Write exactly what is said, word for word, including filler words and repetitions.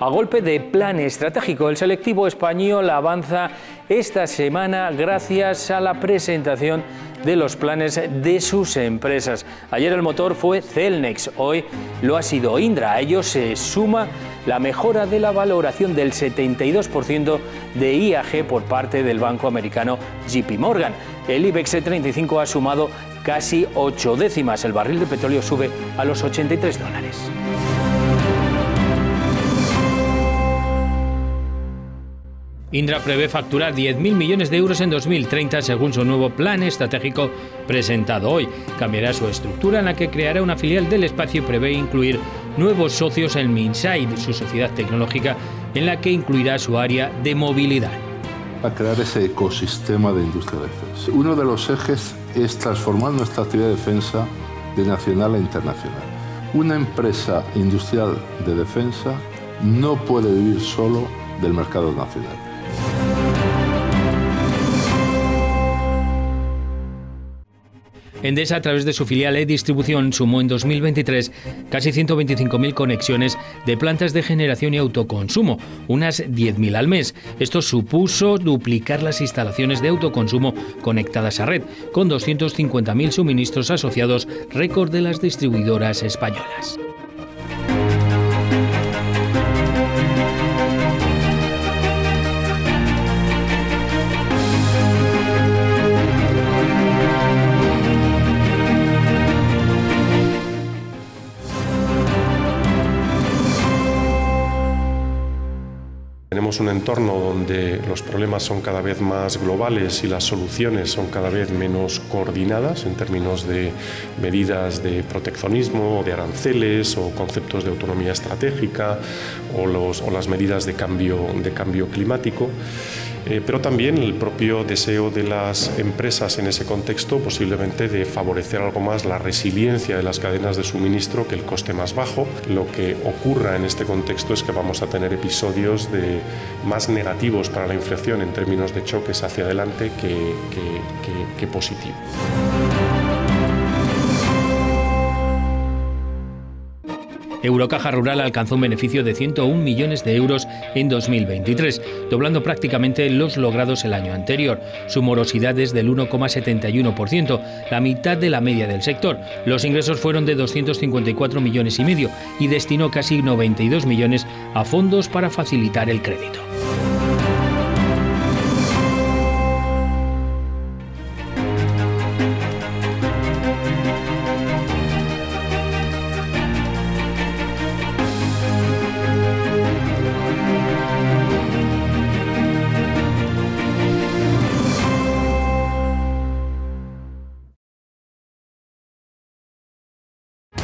A golpe de plan estratégico, el selectivo español avanza esta semana gracias a la presentación de los planes de sus empresas. Ayer el motor fue Cellnex, hoy lo ha sido Indra. A ello se suma la mejora de la valoración del setenta y dos por ciento de I A G por parte del banco americano J P Morgan. El IBEX treinta y cinco ha sumado casi ocho décimas. El barril de petróleo sube a los ochenta y tres dólares. Indra prevé facturar diez mil millones de euros en dos mil treinta según su nuevo plan estratégico presentado hoy. Cambiará su estructura, en la que creará una filial del espacio y prevé incluir nuevos socios en Minsait, su sociedad tecnológica, en la que incluirá su área de movilidad. A crear ese ecosistema de industria de defensa. Uno de los ejes es transformar nuestra actividad de defensa de nacional a internacional. Una empresa industrial de defensa no puede vivir solo del mercado nacional. Endesa, a través de su filial E-Distribución, sumó en dos mil veintitrés casi ciento veinticinco mil conexiones de plantas de generación y autoconsumo, unas diez mil al mes. Esto supuso duplicar las instalaciones de autoconsumo conectadas a red, con doscientos cincuenta mil suministros asociados, récord de las distribuidoras españolas. Tenemos un entorno donde los problemas son cada vez más globales y las soluciones son cada vez menos coordinadas en términos de medidas de proteccionismo, de aranceles o conceptos de autonomía estratégica o, los, o las medidas de cambio, de cambio climático. Eh, pero también el propio deseo de las empresas en ese contexto posiblemente de favorecer algo más la resiliencia de las cadenas de suministro que el coste más bajo. Lo que ocurra en este contexto es que vamos a tener episodios de más negativos para la inflación en términos de choques hacia adelante que, que, que, que positivos. Eurocaja Rural alcanzó un beneficio de ciento un millones de euros en dos mil veintitrés, doblando prácticamente los logrados el año anterior. Su morosidad es del uno coma setenta y uno por ciento, la mitad de la media del sector. Los ingresos fueron de doscientos cincuenta y cuatro millones y medio y destinó casi noventa y dos millones a fondos para facilitar el crédito.